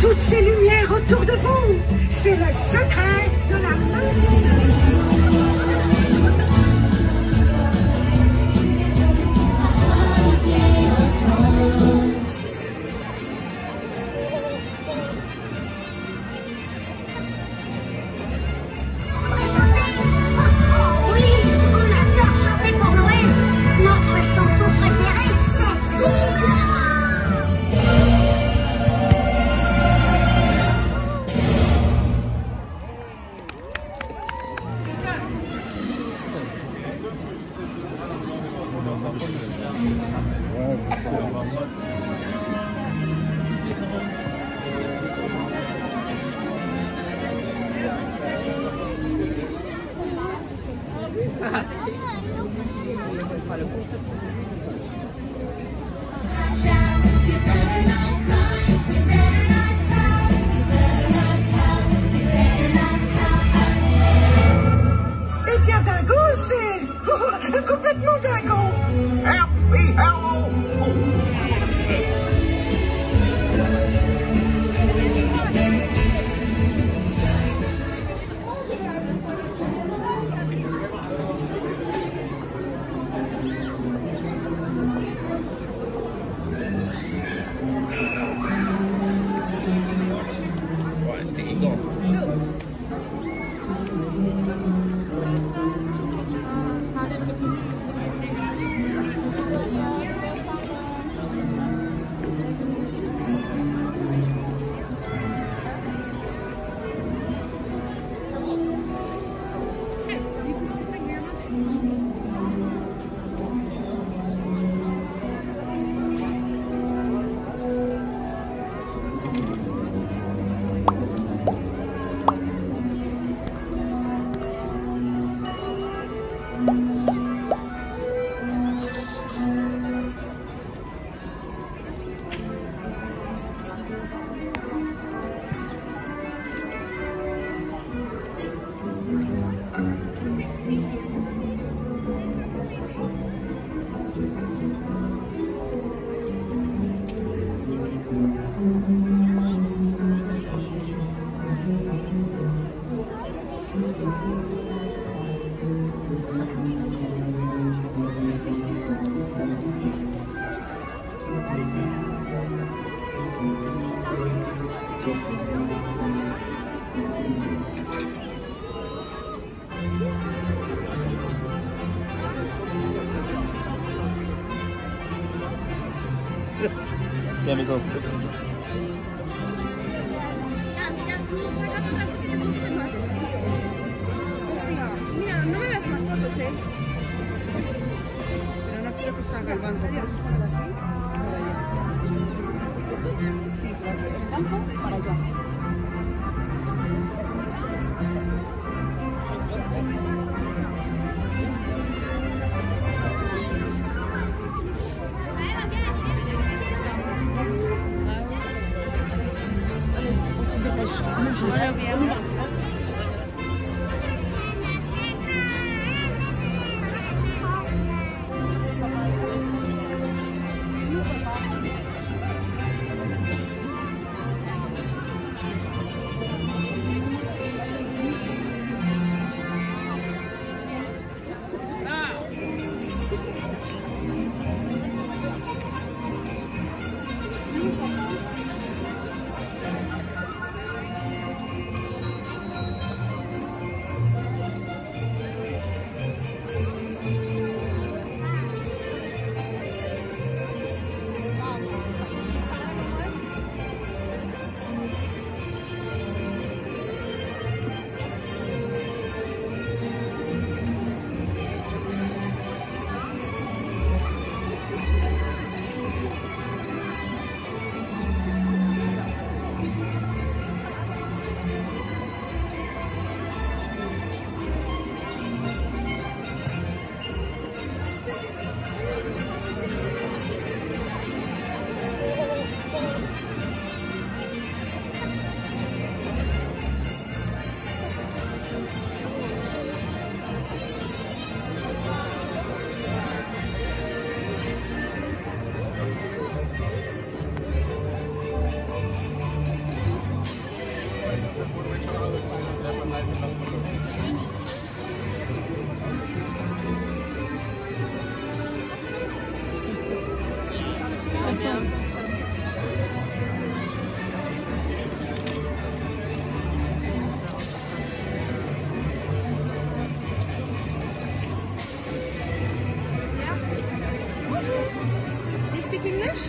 toutes ces lumières autour de vous. C'est le secret de la magie. Complètement dingo. Happy Halloween. Right, let's get you gone. Tiens, mets-en. Mira, no me ves más fotos, ¿eh? Pero no quiero que salga el banco. Quiero que salga de aquí para allá. Sí, por aquí. El banco para allá. Do you speak English?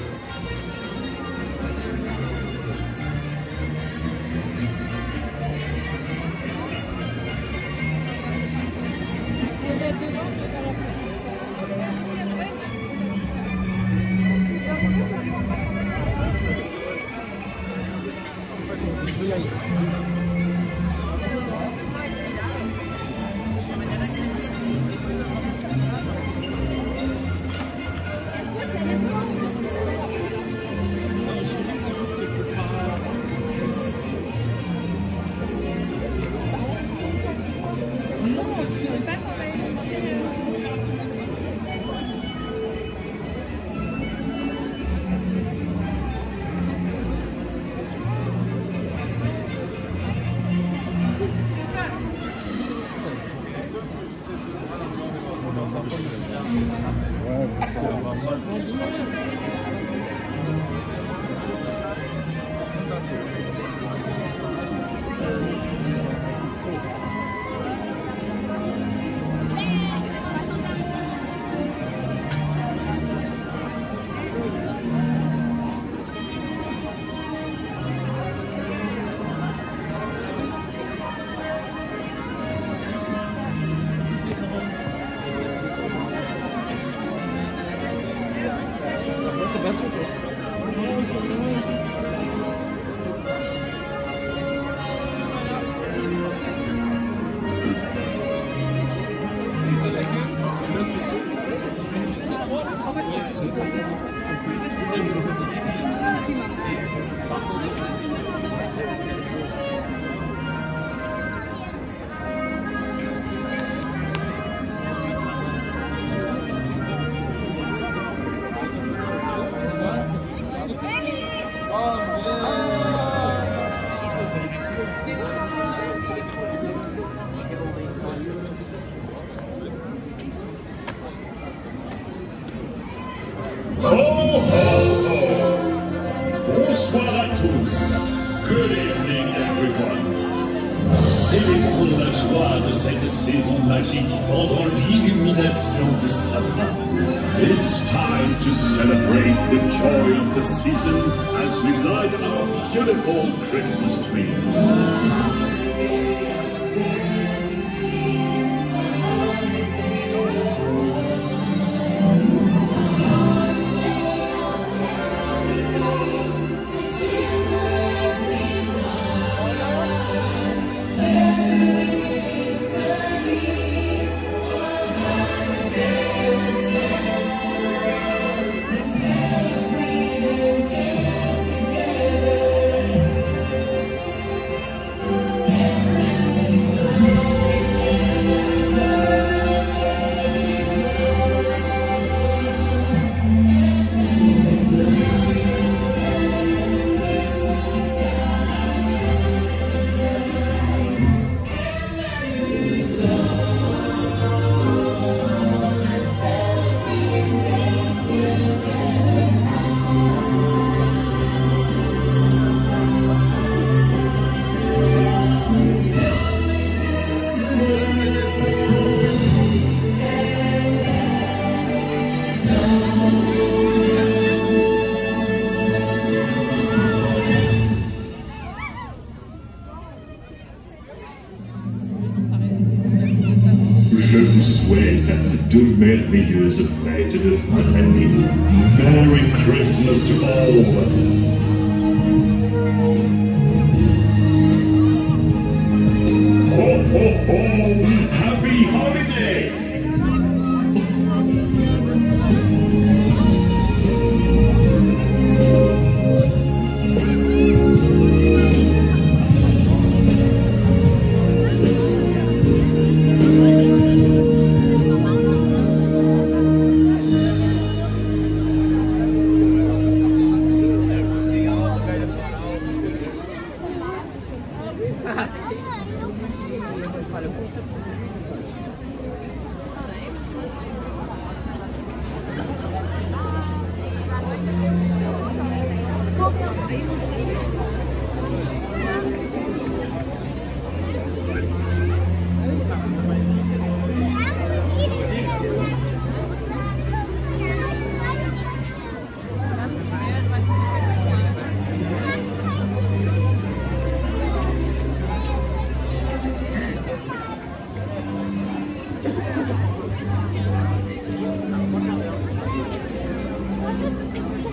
Bonsoir à tous. Good evening, everyone. Célébrons la joie de cette saison magique pendant l'illumination du sabbat. It's time to celebrate the joy of the season as we light our beautiful Christmas tree. Je vous souhaite de merveilleuses fêtes de fin d'année. Merry Christmas to all! Ho, ho, ho! Happy holidays!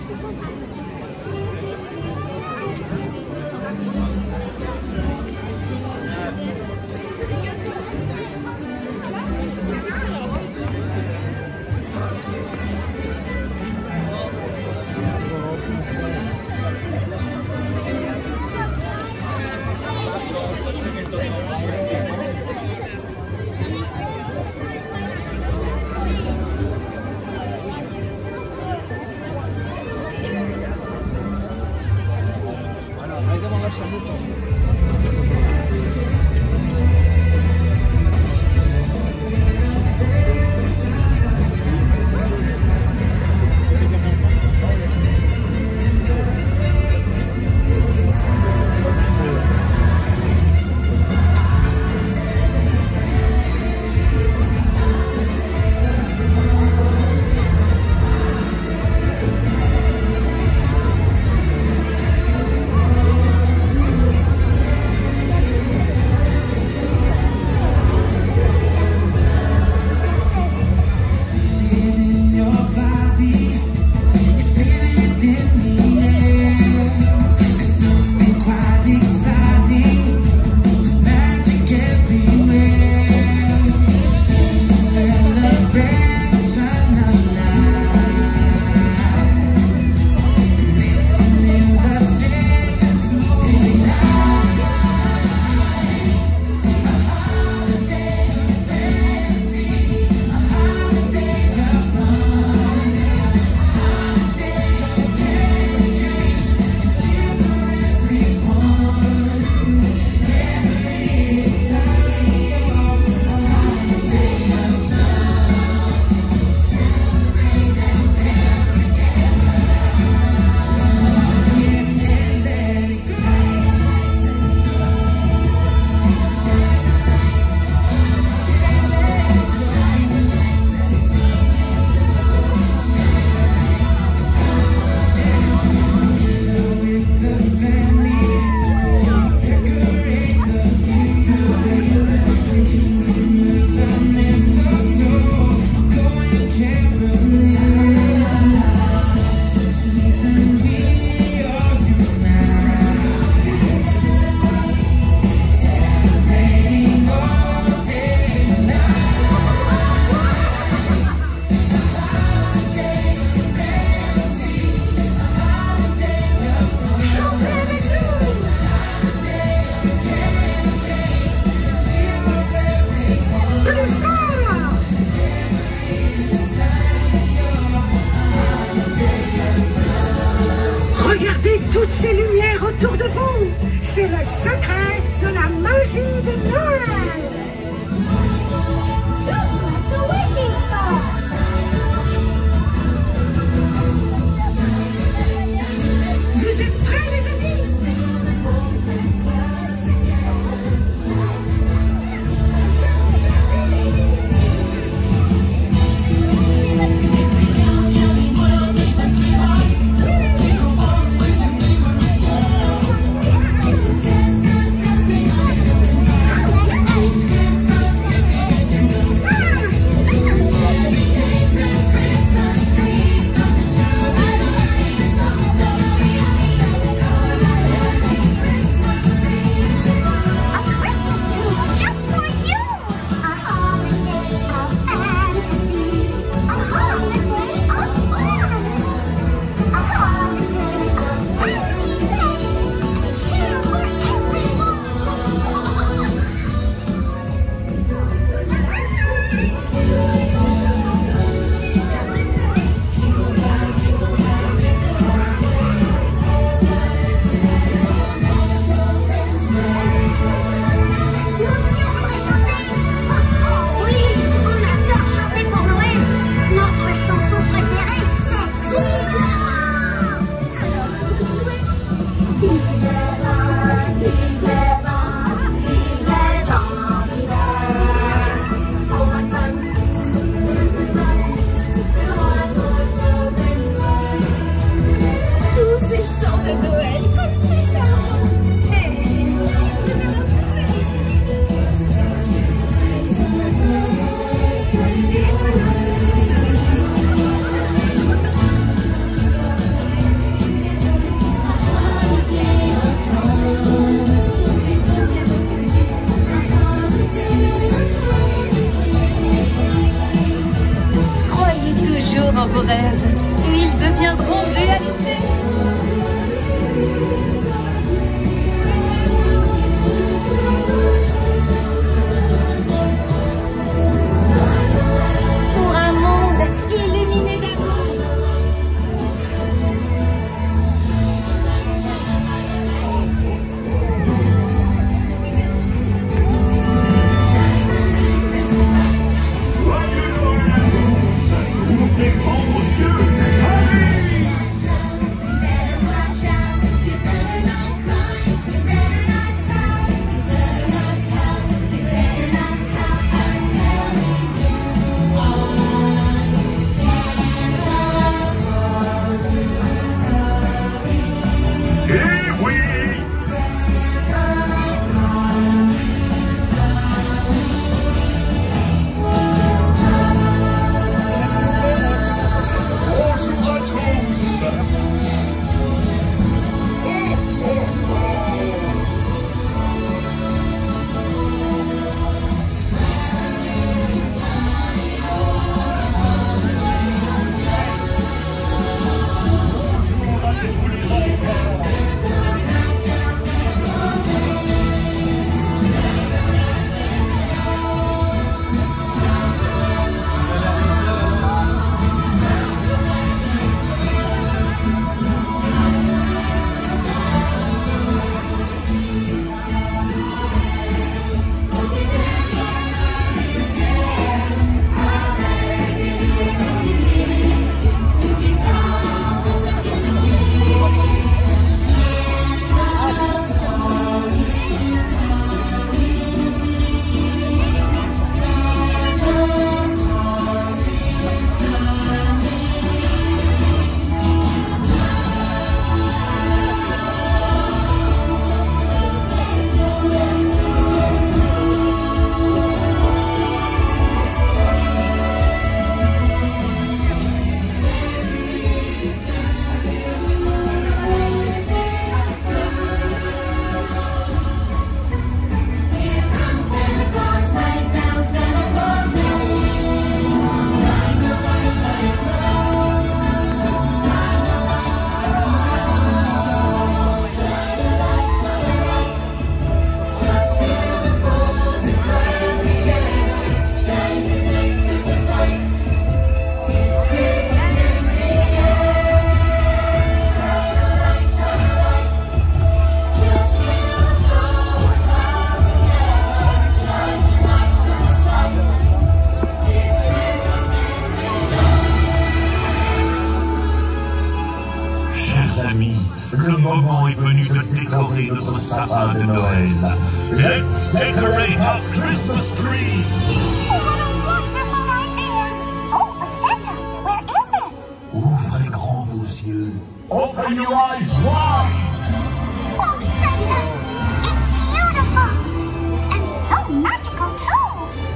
toutes ces lumières autour de vous. C'est le secret de la magie de Noël. Just like the wishing stars. Vous êtes prêts, les amis? Pour un monde illuminé d'amour. Joyeux Noël à tous! Ouvrez grand vos yeux! Eh oui! Bonjour à tous! Bonjour à tous les enfants! Chers amis, le moment est venu de décorer notre sapin de Noël. Let's decorate our Christmas tree! What a wonderful idea! Oh, but Santa, where is it? Ouvrez grand vos yeux. Open your eyes wide! Oh, Santa, it's beautiful! And so magical, too!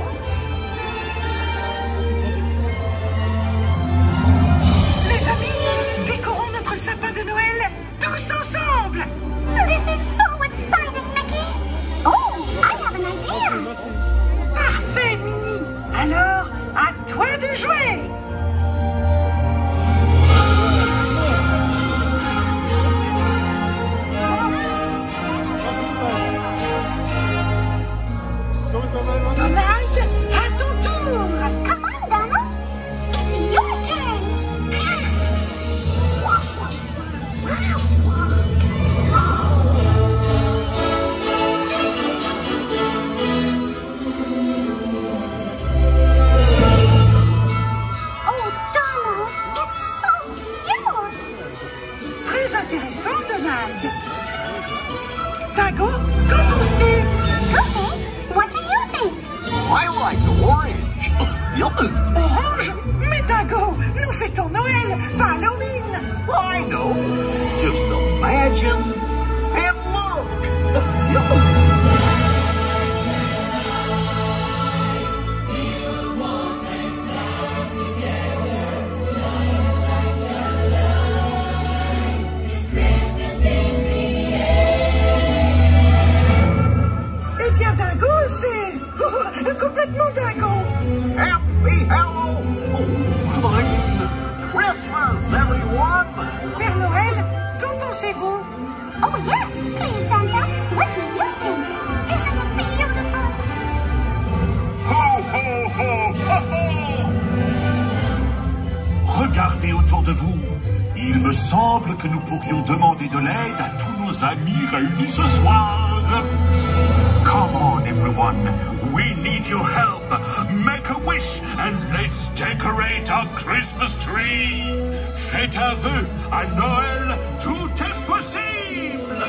Les amis, décorons notre sapin de Noël tous ensemble. This is so exciting, Mickey! Oh, I have an idea! Parfait, Minnie. Alors, à toi de jouer. Donald, à ton tour. Come on, Donald! It's your turn! Oh, Donald, it's so cute! Très intéressant, Donald. Dingo, qu'en penses-tu? Goofy, what do you think? I like orange. Orange? Mais Dingo, nous fêtons Noël, pas Halloween. I know. Just imagine and look. Eh bien, Dingo, c'est complètement dingo. Happy Halloween. Christmas, everyone. Père Noël pensez-vous? Oh, yes, please, Santa. What do you think? Isn't it beautiful? Ho, ho, ho, ho, ho! Regardez autour de vous. Il me semble que nous pourrions demander de l'aide à tous nos amis réunis ce soir. Come on, everyone. We need your help. Make a wish and let's decorate our Christmas tree. Faites un vœu. À Noël, tout est possible.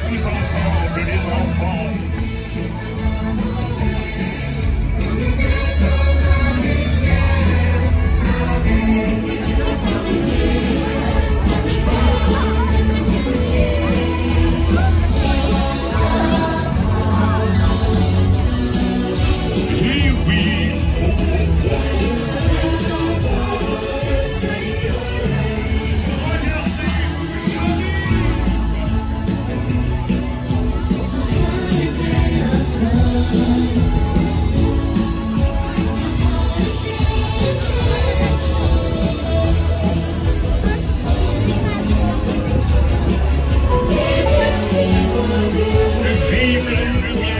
tous ensemble, les enfants. Vive la lumière!